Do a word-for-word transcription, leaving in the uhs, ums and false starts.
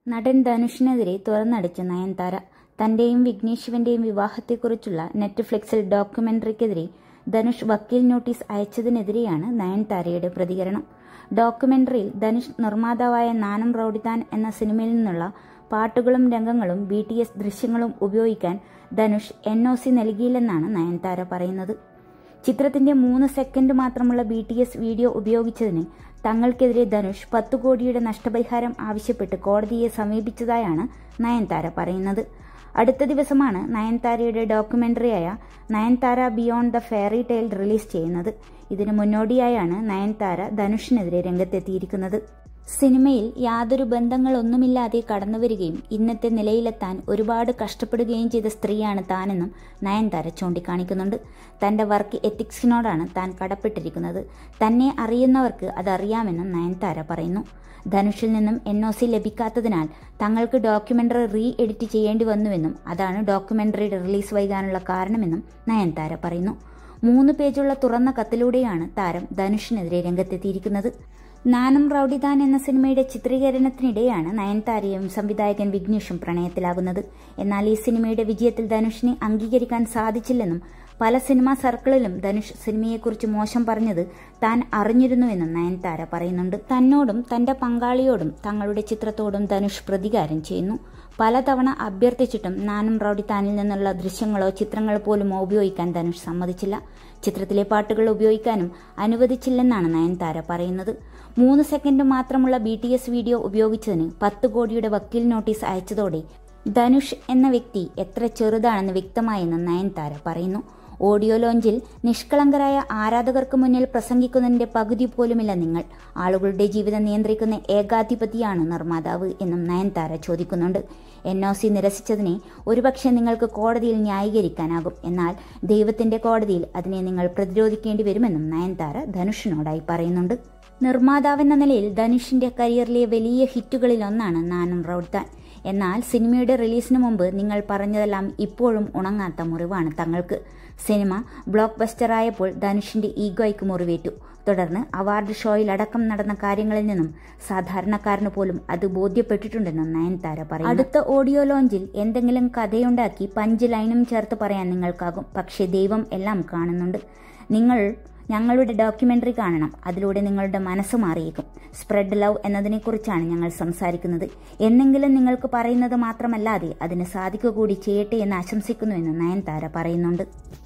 നടൻ ധനുഷിനെതിരെ തുറന്നടിച്ച നയൻതാര. തന്റെയും വിഘ്നേഷ് ശിവന്റെയും വിവാഹത്തെക്കുറിച്ചുള്ള നെറ്റ്ഫ്ലിക്സിൽ ഡോക്യുമെന്ററിക്കെതിരെ ധനുഷ് വക്കീൽ നോട്ടീസ് അയച്ചതിനെതിരെയാണ് നയൻതാരയുടെ പ്രതികരണം. ഡോക്യുമെന്ററിയിൽ ധനുഷ് നിർമ്മാതാവായ നാനം റൌഡിത്താൻ എന്ന സിനിമയിൽ നിന്നുള്ള പാട്ടുകളും രംഗങ്ങളും ബി ടി എസ് ദൃശ്യങ്ങളും ഉപയോഗിക്കാൻ ധനുഷ് എൻ ഒ സി നൽകിയില്ലെന്നാണ് നയൻതാര പറയുന്നത്. ചിത്രത്തിന്റെ മൂന്ന് സെക്കൻഡ് മാത്രമുള്ള ബി ടി എസ് വീഡിയോ ഉപയോഗിച്ചതിന് തങ്ങൾക്കെതിരെ ധനുഷ് പത്തു കോടിയുടെ നഷ്ടപരിഹാരം ആവശ്യപ്പെട്ട് കോടതിയെ സമീപിച്ചതായാണ് നയൻതാര പറയുന്നത്. അടുത്ത ദിവസമാണ് നയൻതാരയുടെ ഡോക്യുമെന്ററിയായ Nayanthara beyond the fairy tale release ചെയ്യുന്നത്. ഇതിനു മുന്നോടിയായാണ് നയൻതാര ധനുഷിനെതിരെ രംഗത്തെത്തിയിരിക്കുന്നത്. സിനിമയിൽ യാതൊരു ബന്ധങ്ങളൊന്നുമില്ലാതെ കടന്നുവരികയും ഇന്നത്തെ നിലയിലെത്താൻ ഒരുപാട് കഷ്ടപ്പെടുകയും ചെയ്ത സ്ത്രീയാണ് താനെന്നും നയൻതാര ചൂണ്ടിക്കാണിക്കുന്നുണ്ട്. തന്റെ വർക്ക് എത്തിക്സിനോടാണ് താൻ കടപ്പെട്ടിരിക്കുന്നത്. തന്നെ അറിയുന്നവർക്ക് അതറിയാമെന്നും നയൻതാര പറയുന്നു. ധനുഷിൽ നിന്നും എൻ ഒ സി ലഭിക്കാത്തതിനാൽ തങ്ങൾക്ക് ഡോക്യുമെന്ററി റീ എഡിറ്റ് ചെയ്യേണ്ടി വന്നുവെന്നും അതാണ് ഡോക്യുമെന്ററിയുടെ റിലീസ് വൈകാനുള്ള കാരണമെന്നും നയൻതാര പറയുന്നു. മൂന്ന് പേജുള്ള തുറന്ന കത്തിലൂടെയാണ് താരം ധനുഷിനെതിരെ രംഗത്തെത്തിയിരിക്കുന്നത്. നാനം റൌഡിത്താൻ എന്ന സിനിമയുടെ ചിത്രീകരണത്തിനിടെയാണ് നയൻതാരയും സംവിധായകൻ വിഘ്നേഷും പ്രണയത്തിലാകുന്നത്. എന്നാൽ ഈ സിനിമയുടെ വിജയത്തിൽ ധനുഷിനെ അംഗീകരിക്കാൻ സാധിച്ചില്ലെന്നും പല സിനിമാ സർക്കിളിലും ധനുഷ് സിനിമയെക്കുറിച്ച് മോശം പറഞ്ഞത് താൻ അറിഞ്ഞിരുന്നുവെന്നും നയൻതാര പറയുന്നുണ്ട്. തന്നോടും തന്റെ പങ്കാളിയോടും തങ്ങളുടെ ചിത്രത്തോടും ധനുഷ് പ്രതികാരം ചെയ്യുന്നു. പലതവണ അഭ്യർത്ഥിച്ചിട്ടും നാനം റൌഡിത്താനിൽ നിന്നുള്ള ദൃശ്യങ്ങളോ ചിത്രങ്ങളോ പോലും ഉപയോഗിക്കാൻ ധനുഷ് സമ്മതിച്ചില്ല. ചിത്രത്തിലെ പാട്ടുകൾ ഉപയോഗിക്കാനും അനുവദിച്ചില്ലെന്നാണ് നയൻതാര പറയുന്നത്. മൂന്ന് സെക്കൻഡ് മാത്രമുള്ള ബി ടി എസ് വീഡിയോ ഉപയോഗിച്ചതിന് പത്ത് കോടിയുടെ വക്കീൽ നോട്ടീസ് അയച്ചതോടെ ധനുഷ് എന്ന വ്യക്തി എത്ര ചെറുതാണെന്ന് വ്യക്തമായെന്ന് നയൻതാര പറയുന്നു. ഓഡിയോ ലോഞ്ചിൽ നിഷ്കളങ്കരായ ആരാധകർക്ക് മുന്നിൽ പ്രസംഗിക്കുന്നതിന്റെ പകുതി പോലുമില്ല നിങ്ങൾ. ആളുകളുടെ ജീവിതം നിയന്ത്രിക്കുന്ന ഏകാധിപതിയാണ് നിർമ്മാതാവ് എന്നും നയൻതാര ചോദിക്കുന്നുണ്ട്. എൻ ഒ സി നിരസിച്ചതിനെ ഒരുപക്ഷെ നിങ്ങൾക്ക് കോടതിയിൽ ന്യായീകരിക്കാനാകും. എന്നാൽ ദൈവത്തിന്റെ കോടതിയിൽ അതിനെ നിങ്ങൾ പ്രതിരോധിക്കേണ്ടി വരുമെന്നും നയൻതാര ധനുഷിനോടായി പറയുന്നുണ്ട്. നിർമ്മാതാവെന്ന നിലയിൽ ധനുഷിന്റെ കരിയറിലെ വലിയ ഹിറ്റുകളിൽ ഒന്നാണ് നാനം റൌഡിത്താൻ. എന്നാൽ സിനിമയുടെ റിലീസിന് മുമ്പ് നിങ്ങൾ പറഞ്ഞതെല്ലാം ഇപ്പോഴും ഉണങ്ങാത്ത മുറിവാണ് തങ്ങൾക്ക്. സിനിമ ബ്ലോക്ക് ബസ്റ്ററായപ്പോൾ ധനുഷിന്റെ ഈഗോയ്ക്ക് മുറിവേറ്റു. തുടർന്ന് അവാർഡ് ഷോയിലടക്കം നടന്ന കാര്യങ്ങളിൽ നിന്നും സാധാരണക്കാരന് പോലും അത് ബോധ്യപ്പെട്ടിട്ടുണ്ടെന്നും നയൻതാര പറയും. അടുത്ത ഓഡിയോ ലോഞ്ചിൽ എന്തെങ്കിലും കഥയുണ്ടാക്കി പഞ്ച് ലൈനും ചേർത്ത് പറയാൻ നിങ്ങൾക്കാകും. പക്ഷേ ദൈവം എല്ലാം കാണുന്നുണ്ട്. നിങ്ങൾ ഞങ്ങളുടെ ഡോക്യുമെന്ററി കാണണം. അതിലൂടെ നിങ്ങളുടെ മനസ്സ് മാറിയേക്കും. സ്പ്രെഡ് ലവ് എന്നതിനെക്കുറിച്ചാണ് ഞങ്ങൾ സംസാരിക്കുന്നത്. എന്നെങ്കിലും നിങ്ങൾക്ക് പറയുന്നത് മാത്രമല്ലാതെ അതിന് സാധിക്കുക കൂടി ചെയ്യട്ടെ എന്ന് ആശംസിക്കുന്നുവെന്ന് നയൻതാര പറയുന്നുണ്ട്.